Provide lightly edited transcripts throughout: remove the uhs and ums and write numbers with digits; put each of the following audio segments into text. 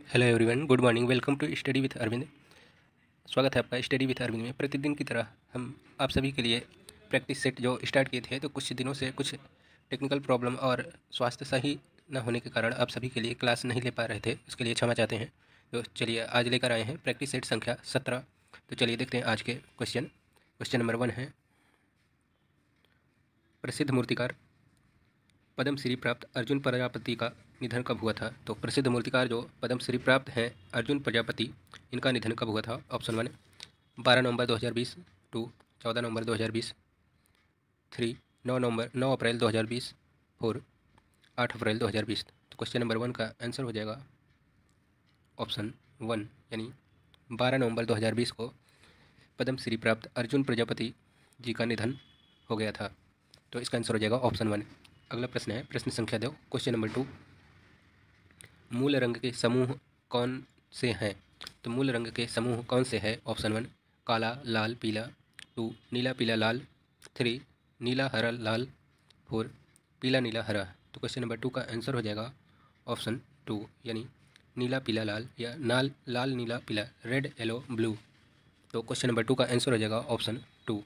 Hello everyone, good morning. Welcome to study with Arvind. स्वागत है आपका स्टडी विथ अरविंद में। प्रतिदिन की तरह हम आप सभी के लिए प्रैक्टिस सेट जो स्टार्ट किए थे, तो कुछ दिनों से कुछ टेक्निकल प्रॉब्लम और स्वास्थ्य सही न होने के कारण आप सभी के लिए क्लास नहीं ले पा रहे थे, उसके लिए क्षमा चाहते हैं। तो चलिए आज लेकर आए हैं प्रैक्टिस सेट संख्या 17। तो चलिए देखते हैं आज के क्वेश्चन। क्वेश्चन नंबर 1 है, प्रसिद्ध मूर्तिकार पद्मश्री प्राप्त अर्जुन प्रजापति का निधन कब हुआ था? तो प्रसिद्ध मूर्तिकार जो पद्मश्री प्राप्त हैं अर्जुन प्रजापति, इनका निधन कब हुआ था? ऑप्शन 1 12 नवंबर 2020, 2 14 नवंबर 2020, 3 9 अप्रैल 2020, 4 8 अप्रैल 2020। तो क्वेश्चन नंबर 1 का आंसर हो जाएगा ऑप्शन 1, यानी 12 नवंबर 2020 को पद्मश्री प्राप्त अर्जुन प्रजापति जी का निधन हो गया था। तो इसका आंसर हो जाएगा ऑप्शन 1। अगला प्रश्न है, प्रश्न संख्या 2, क्वेश्चन नंबर 2, मूल रंग के समूह कौन से हैं? तो मूल रंग के समूह कौन से हैं? ऑप्शन 1 काला लाल पीला, 2 नीला पीला लाल, 3 नीला हरा लाल, 4 पीला नीला हरा। तो क्वेश्चन नंबर 2 का आंसर हो जाएगा ऑप्शन 2, यानी नीला पीला लाल या लाल नीला पीला, रेड येलो ब्लू। तो क्वेश्चन नंबर 2 का आंसर हो जाएगा ऑप्शन 2।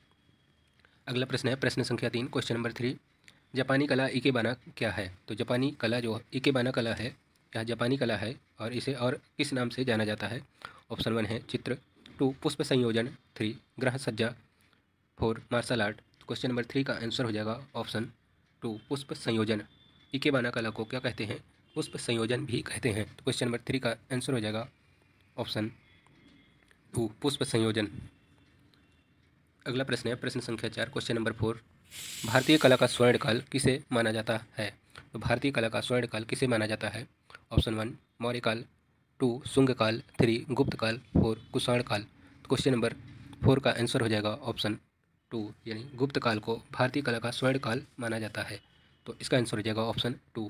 अगला प्रश्न है, प्रश्न संख्या 3, क्वेश्चन नंबर 3, जापानी कला इकेबाना क्या है? तो जापानी कला जो इकेबाना कला है, यह जापानी कला है और इसे और किस नाम से जाना जाता है? ऑप्शन 1 है चित्र, 2 पुष्प संयोजन, 3 ग्रह सज्जा, 4 मार्शल आर्ट। क्वेश्चन नंबर 3 का आंसर हो जाएगा ऑप्शन 2 पुष्प संयोजन। इकेबाना कला को क्या कहते हैं? पुष्प संयोजन भी कहते हैं। तो क्वेश्चन नंबर 3 का आंसर हो जाएगा ऑप्शन 2 पुष्प संयोजन। अगला प्रश्न है, प्रश्न संख्या 4, क्वेश्चन नंबर 4, भारतीय कला का स्वर्णकाल किसे माना जाता है? तो भारतीय कला का स्वर्णकाल किसे माना जाता है? ऑप्शन 1 मौर्यकाल, 2 शुंगकाल, 3 गुप्तकाल, 4 कुषाणकाल। तो क्वेश्चन नंबर 4 का आंसर हो जाएगा ऑप्शन 2, यानी गुप्तकाल को भारतीय कला का स्वर्णकाल माना जाता है। तो इसका आंसर हो जाएगा ऑप्शन 2।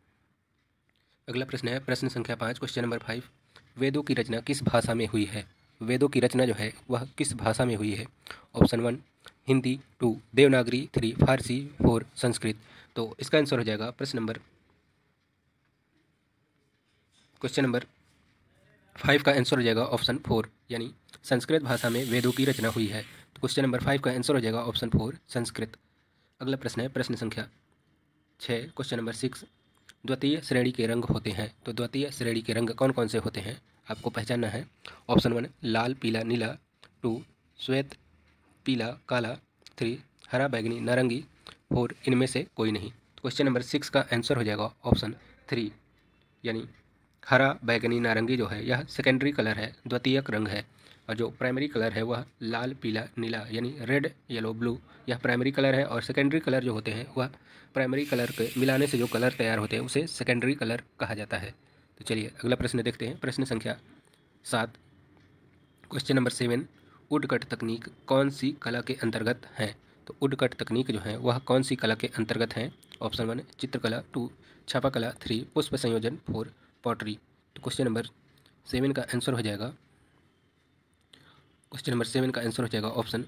अगला प्रश्न है, प्रश्न संख्या 5, क्वेश्चन नंबर 5, वेदों की रचना किस भाषा में हुई है? वेदों की रचना जो है वह किस भाषा में हुई है? ऑप्शन 1 हिंदी, 2 देवनागरी, 3 फारसी, 4 संस्कृत। तो इसका आंसर हो जाएगा क्वेश्चन नंबर 5 का आंसर हो जाएगा ऑप्शन 4, यानी संस्कृत भाषा में वेदों की रचना हुई है। तो क्वेश्चन नंबर 5 का आंसर हो जाएगा ऑप्शन 4 संस्कृत। अगला प्रश्न है, प्रश्न संख्या 6, क्वेश्चन नंबर 6, द्वितीय श्रेणी के रंग होते हैं। तो द्वितीय श्रेणी के रंग कौन कौन से होते हैं? आपको पहचानना है। ऑप्शन 1 लाल पीला नीला, 2 श्वेत पीला काला, 3 हरा बैगनी नारंगी, 4 इनमें से कोई नहीं। तो क्वेश्चन नंबर 6 का आंसर हो जाएगा ऑप्शन 3, यानी हरा बैगनी नारंगी जो है यह सेकेंडरी कलर है, द्वितीयक रंग है, और जो प्राइमरी कलर है वह लाल पीला नीला यानी रेड येलो ब्लू, यह प्राइमरी कलर है। और सेकेंडरी कलर जो होते हैं वह प्राइमरी कलर के मिलाने से जो कलर तैयार होते हैं उसे सेकेंडरी कलर कहा जाता है। तो चलिए अगला प्रश्न देखते हैं, प्रश्न संख्या 7, क्वेश्चन नंबर 7, वुडकट तकनीक कौन सी कला के अंतर्गत है? तो वुडकट तकनीक जो है वह कौन सी कला के अंतर्गत है? ऑप्शन 1 चित्रकला, 2 छापा कला, 3 पुष्प संयोजन, 4 पॉटरी। तो क्वेश्चन नंबर 7 का आंसर हो जाएगा ऑप्शन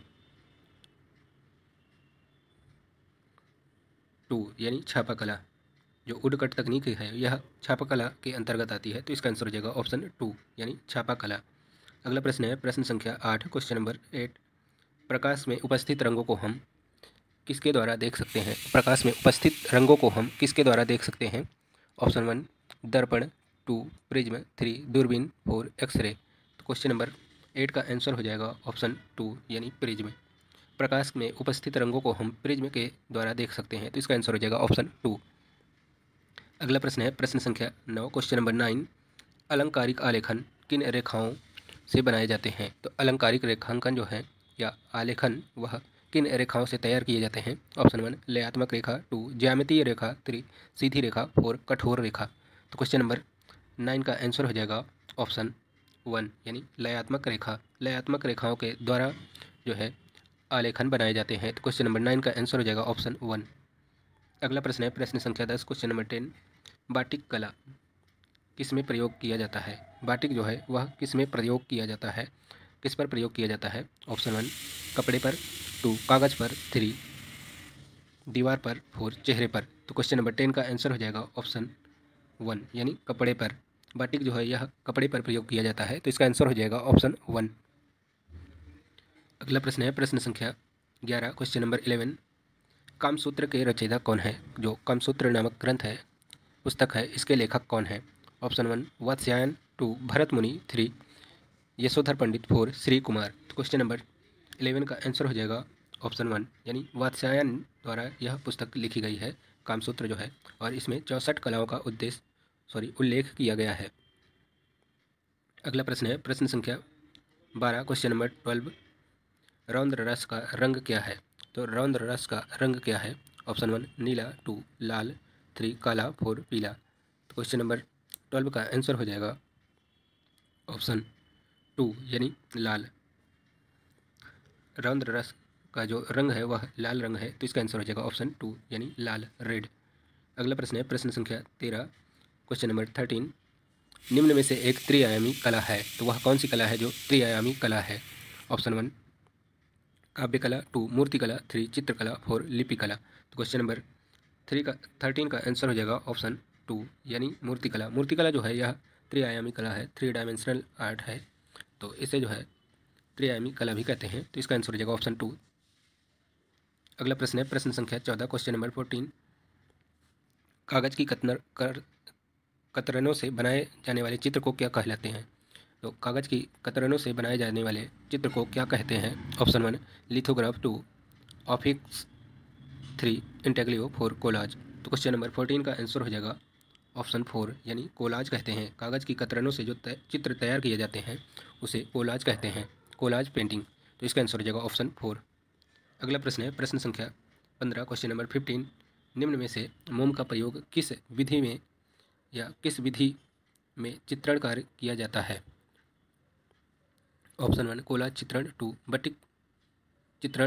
2, यानी छापा कला। जो वुडकट तकनीक है यह छापा कला के अंतर्गत आती है, तो इसका आंसर हो जाएगा ऑप्शन 2, यानी छापा कला। अगला प्रश्न है, प्रश्न संख्या 8, क्वेश्चन नंबर 8, प्रकाश में उपस्थित रंगों को हम किसके द्वारा देख सकते हैं? प्रकाश में उपस्थित रंगों को हम किसके द्वारा देख सकते हैं? ऑप्शन 1 दर्पण, 2 प्रिज्म, 3 दूरबीन, 4 एक्सरे। तो क्वेश्चन नंबर 8 का आंसर हो जाएगा ऑप्शन 2, यानी प्रिज्म। प्रकाश में उपस्थित रंगों को हम प्रिज्म के द्वारा देख सकते हैं, तो इसका आंसर हो जाएगा ऑप्शन 2। अगला प्रश्न है, प्रश्न संख्या 9, क्वेश्चन नंबर 9, अलंकारिक आलेखन किन रेखाओं से बनाए जाते हैं? तो अलंकारिक रेखांकन जो है या आलेखन वह किन रेखाओं से तैयार किए जाते हैं? ऑप्शन 1 लयात्मक रेखा, 2 ज्यामितीय रेखा, 3 सीधी रेखा, 4 कठोर रेखा। तो क्वेश्चन नंबर 9 का आंसर हो जाएगा ऑप्शन 1, यानी लयात्मक रेखा। लयात्मक रेखाओं के द्वारा जो है आलेखन बनाए जाते हैं। तो क्वेश्चन नंबर 9 का आंसर हो जाएगा ऑप्शन 1। अगला प्रश्न है, प्रश्न संख्या 10, क्वेश्चन नंबर 10, बाटिक कला किस में प्रयोग किया जाता है? बाटिक जो है वह किस में प्रयोग किया जाता है? किस पर प्रयोग किया जाता है? ऑप्शन 1 कपड़े पर, 2 कागज़ पर, 3 दीवार पर, 4 चेहरे पर। तो क्वेश्चन नंबर 10 का आंसर हो जाएगा ऑप्शन 1, यानी कपड़े पर। बाटिक जो है यह कपड़े पर प्रयोग किया जाता है, तो इसका आंसर हो जाएगा ऑप्शन 1। अगला प्रश्न है प्रश्न संख्या 11, क्वेश्चन नंबर 11। कामसूत्र के रचयिता कौन है? जो कामसूत्र नामक ग्रंथ है, पुस्तक है, इसके लेखक कौन है? ऑप्शन 1 वात्स्यायन, 2 भरत मुनि, 3 यशोधर पंडित, 4 श्री कुमार। तो क्वेश्चन नंबर 11 का आंसर हो जाएगा ऑप्शन 1, यानी वात्स्यायन द्वारा यह पुस्तक लिखी गई है, कामसूत्र जो है, और इसमें 64 कलाओं का उल्लेख किया गया है। अगला प्रश्न है प्रश्न संख्या 12, क्वेश्चन नंबर 12। रौद्र रस का रंग क्या है? तो रौद्र रस का रंग क्या है? ऑप्शन 1 नीला, 2 लाल, 3 काला, 4 पीला। तो क्वेश्चन नंबर 12 का आंसर हो जाएगा ऑप्शन 2 यानी लाल। रौद्र रस का जो रंग है वह लाल रंग है, तो इसका आंसर हो जाएगा ऑप्शन 2 यानी लाल, रेड। अगला प्रश्न है प्रश्न संख्या 13, क्वेश्चन नंबर 13। निम्न में से एक त्रिआयामी कला है, तो वह कौन सी कला है जो त्रिआयामी कला है? ऑप्शन 1 काव्य कला, 2 मूर्ति कला, 3 चित्रकला, 4 लिपि कला। तो क्वेश्चन नंबर 13 का आंसर हो जाएगा ऑप्शन 2 यानी मूर्ति कला। मूर्ति कला जो है यह त्रिआयामी कला है, 3 डायमेंशनल आर्ट है, तो इसे जो है त्रिआयामी कला भी कहते हैं, तो इसका आंसर हो जाएगा ऑप्शन 2। अगला प्रश्न है प्रश्न संख्या 14, क्वेश्चन नंबर 14। कागज की कतरनों से बनाए जाने वाले चित्र को क्या कहलाते हैं? तो कागज की कतरनों से बनाए जाने वाले चित्र को क्या कहते हैं? ऑप्शन 1 लिथोग्राफ, 2 ऑफिक्स, 3 इंटेग्लियो, 4 कोलाज। तो क्वेश्चन नंबर 14 का आंसर हो जाएगा ऑप्शन 4 यानी कोलाज कहते हैं। कागज की कतरनों से जो चित्र तैयार किए जाते हैं उसे कोलाज कहते हैं, कोलाज पेंटिंग। तो इसका आंसर हो जाएगा ऑप्शन 4। अगला प्रश्न है प्रश्न संख्या 15, क्वेश्चन नंबर 15। निम्न में से मोम का प्रयोग किस विधि में या किस विधि में चित्रण कार्य किया जाता है? ऑप्शन 1 कोलाज चित्रण, 2 बटिक चित्रण,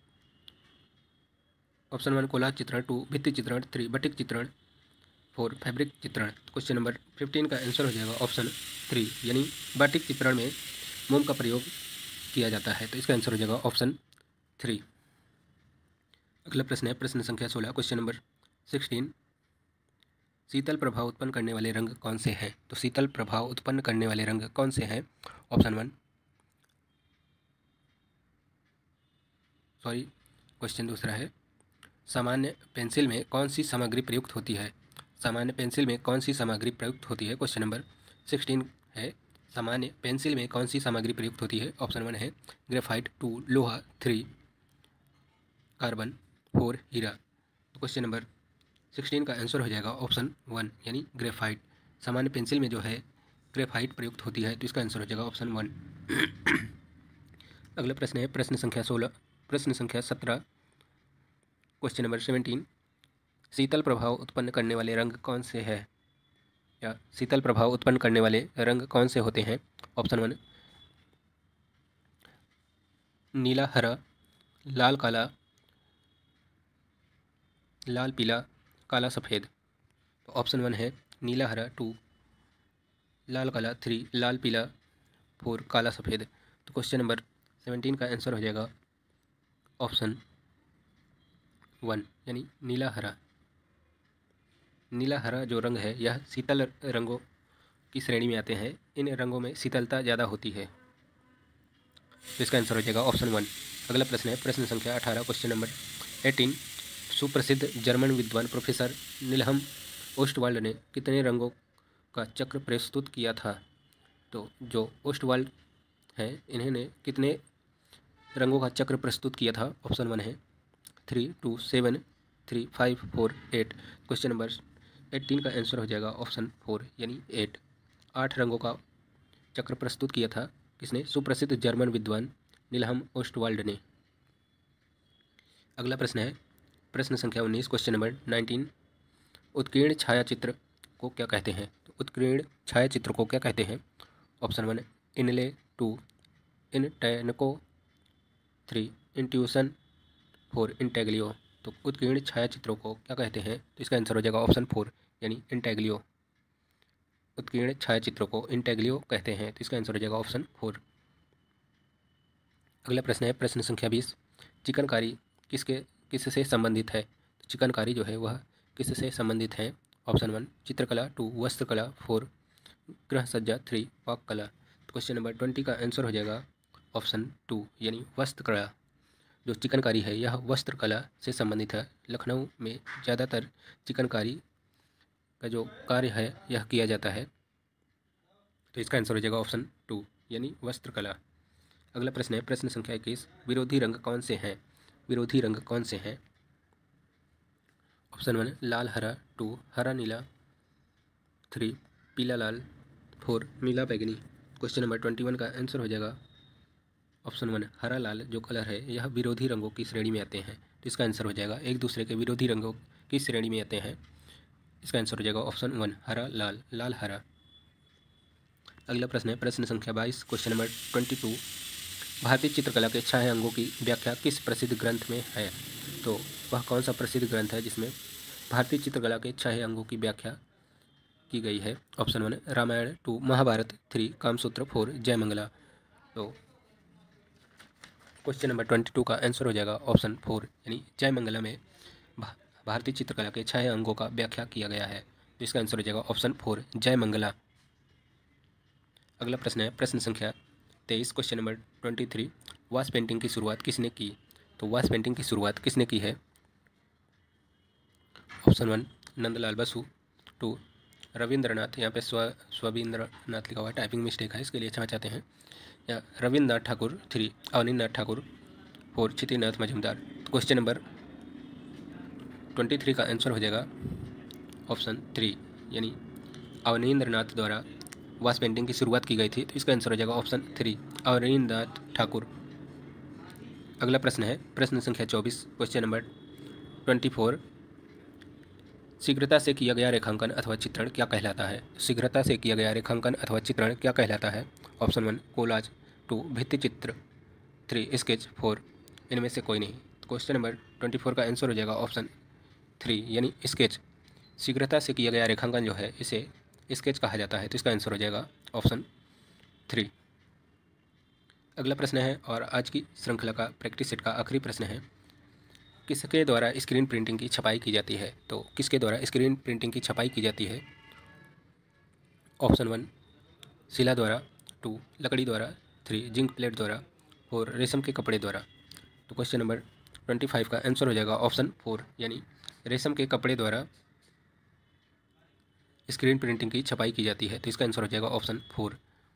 ऑप्शन 1 कोलाज चित्रण, 2 भित्ति चित्रण, 3 बटिक चित्रण, 4 फैब्रिक चित्रण। क्वेश्चन नंबर 15 का आंसर हो जाएगा ऑप्शन 3 यानी बाटिक चित्रण में मोम का प्रयोग किया जाता है, तो इसका आंसर हो जाएगा ऑप्शन 3। अगला प्रश्न है प्रश्न संख्या 16, क्वेश्चन नंबर 16। शीतल प्रभाव उत्पन्न करने वाले रंग कौन से हैं? तो शीतल प्रभाव उत्पन्न करने वाले रंग कौन से हैं? ऑप्शन 1 क्वेश्चन दूसरा है सामान्य पेंसिल में कौन सी सामग्री प्रयुक्त होती है? सामान्य पेंसिल में कौन सी सामग्री प्रयुक्त होती है? क्वेश्चन नंबर 16 है सामान्य पेंसिल में कौन सी सामग्री प्रयुक्त होती है? ऑप्शन 1 है ग्रेफाइट, 2 लोहा, 3 कार्बन, 4 हीरा। तो क्वेश्चन नंबर 16 का आंसर हो जाएगा ऑप्शन 1 यानी ग्रेफाइट। सामान्य पेंसिल में जो है ग्रेफाइट प्रयुक्त होती है, तो इसका आंसर हो जाएगा ऑप्शन 1। अगला प्रश्न है प्रश्न संख्या 16, प्रश्न संख्या 17, क्वेश्चन नंबर 17। शीतल प्रभाव उत्पन्न करने वाले रंग कौन से हैं या शीतल प्रभाव उत्पन्न करने वाले रंग कौन से होते हैं? ऑप्शन 1 नीला, हरा, लाल, काला, लाल पीला, काला सफ़ेद। तो ऑप्शन 1 है नीला, हरा, 2 लाल काला, 3 लाल पीला, 4 काला सफ़ेद। तो क्वेश्चन नंबर 17 का आंसर हो जाएगा ऑप्शन 1 यानी नीला हरा। नीला हरा जो रंग है यह शीतल रंगों की श्रेणी में आते हैं, इन रंगों में शीतलता ज़्यादा होती है, तो इसका आंसर हो जाएगा ऑप्शन 1। अगला प्रश्न है प्रश्न संख्या 18, क्वेश्चन नंबर 18। सुप्रसिद्ध जर्मन विद्वान प्रोफेसर निलहम ओस्टवाल्ड ने कितने रंगों का चक्र प्रस्तुत किया था? तो जो ओस्टवाल्ड हैं इन्होंने कितने रंगों का चक्र प्रस्तुत किया था? ऑप्शन 1 है 3, 2, 7, 3, 5, 4, 8। क्वेश्चन नंबर 18 का आंसर हो जाएगा ऑप्शन 4 यानी 8। 8 रंगों का चक्र प्रस्तुत किया था किसने? सुप्रसिद्ध जर्मन विद्वान निलहम ओस्टवाल्ड ने। अगला प्रश्न है प्रश्न संख्या 19, क्वेश्चन नंबर 19। उत्कीर्ण छायाचित्र को क्या कहते हैं? तो उत्कीर्ण छायाचित्र को क्या कहते हैं? ऑप्शन 1 इनले, 2 इनटैनको, 3 इंट्यूशन, 4 इंटेग्लियो। तो उत्कीर्ण छायाचित्रों को क्या कहते हैं? तो इसका आंसर हो जाएगा ऑप्शन 4 यानी इंटेग्लियो। उत्कीर्ण छायाचित्रों को इंटेग्लियो कहते हैं, तो इसका आंसर हो जाएगा ऑप्शन 4। अगला प्रश्न है प्रश्न संख्या 20। चिकनकारी किससे संबंधित है? तो चिकनकारी जो है वह किससे संबंधित है? ऑप्शन 1 चित्रकला, 2 वस्त्रकला, 4 गृह सज्जा 3 पाक कला। तो क्वेश्चन नंबर 20 का आंसर हो जाएगा ऑप्शन 2 यानी वस्त्रकला। जो चिकनकारी है यह वस्त्र कला से संबंधित है। लखनऊ में ज़्यादातर चिकनकारी का जो कार्य है यह किया जाता है। तो इसका आंसर हो जाएगा ऑप्शन 2 यानी वस्त्रकला। अगला प्रश्न है प्रश्न संख्या 21, विरोधी रंग कौन से हैं? विरोधी रंग कौन से हैं? ऑप्शन 1 लाल हरा, 2 हरा नीला, 3 पीला लाल, 4 नीला बैगनी। क्वेश्चन नंबर 21 का आंसर हो जाएगा ऑप्शन 1 हरा लाल जो कलर है यह विरोधी रंगों की श्रेणी में आते हैं। तो इसका आंसर हो जाएगा एक दूसरे के विरोधी रंगों की श्रेणी में आते हैं। इसका आंसर हो जाएगा ऑप्शन 1 हरा लाल, लाल हरा। अगला प्रश्न है प्रश्न संख्या 22, क्वेश्चन नंबर 22, भारतीय चित्रकला के 6 अंगों की व्याख्या किस प्रसिद्ध ग्रंथ में है? तो वह कौन सा प्रसिद्ध ग्रंथ है जिसमें भारतीय चित्रकला के 6 अंगों की व्याख्या की गई है? ऑप्शन 1 रामायण, 2 महाभारत, 3 कामसूत्र, 4 जयमंगला। तो क्वेश्चन नंबर 22 का आंसर हो जाएगा ऑप्शन 4 यानी जयमंगला में भारतीय चित्रकला के 6 अंगों का व्याख्या किया गया है। तो इसका आंसर हो जाएगा ऑप्शन 4 जयमंगला। अगला प्रश्न है प्रश्न संख्या 23, क्वेश्चन नंबर 23, वास पेंटिंग की शुरुआत किसने की? तो वास पेंटिंग की शुरुआत किसने की है? ऑप्शन 1 नंदलाल बसु, 2 रविंद्रनाथ, यहाँ पे स्वविंद्रनाथ लिखा हुआ है, टाइपिंग मिस्टेक है, इसके लिए क्षमा चाहते हैं, या रविंद्रनाथ ठाकुर, 3 अवनींद्रनाथ ठाकुर, 4 क्षितिनाथ मजूमदार। तो क्वेश्चन नंबर 23 का आंसर हो जाएगा ऑप्शन 3 यानी अवनींद्रनाथ द्वारा वास पेंटिंग की शुरुआत की गई थी। तो इसका आंसर हो जाएगा ऑप्शन 3 अवनींद्रनाथ ठाकुर। अगला प्रश्न है प्रश्न संख्या 24, क्वेश्चन नंबर 24, शीघ्रता से किया गया रेखांकन अथवा चित्रण क्या कहलाता है? शीघ्रता से किया गया रेखांकन अथवा चित्रण क्या कहलाता है? ऑप्शन 1 कोलाज, 2 भित्ति चित्र, 3 स्केच, 4 इनमें से कोई नहीं। तो क्वेश्चन नंबर 24 का आंसर हो जाएगा ऑप्शन 3 यानी स्केच। शीघ्रता से किया गया रेखांकन जो है इसे स्केच कहा जाता है। तो इसका आंसर हो जाएगा ऑप्शन 3। अगला प्रश्न है और आज की श्रृंखला का प्रैक्टिस सेट का आखिरी प्रश्न है, किसके द्वारा स्क्रीन प्रिंटिंग की छपाई की जाती है? तो किसके द्वारा स्क्रीन प्रिंटिंग की छपाई की जाती है? ऑप्शन 1 शिला द्वारा, 2 लकड़ी द्वारा, 3 जिंक प्लेट द्वारा, 4 रेशम के कपड़े द्वारा। तो क्वेश्चन नंबर 25 का आंसर हो जाएगा ऑप्शन 4 यानी रेशम के कपड़े द्वारा स्क्रीन प्रिंटिंग की छपाई की जाती है। तो इसका आंसर हो जाएगा ऑप्शन 4।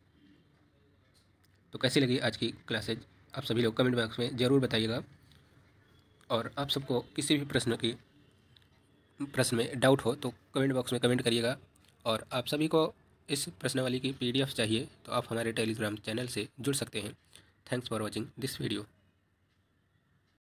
तो कैसी लगी आज की क्लासेज आप सभी लोग कमेंट बॉक्स में ज़रूर बताइएगा। और आप सबको किसी भी प्रश्न में डाउट हो तो कमेंट बॉक्स में कमेंट करिएगा। और आप सभी को इस प्रश्नावली की PDF चाहिए तो आप हमारे टेलीग्राम चैनल से जुड़ सकते हैं। Thanks for watching this video.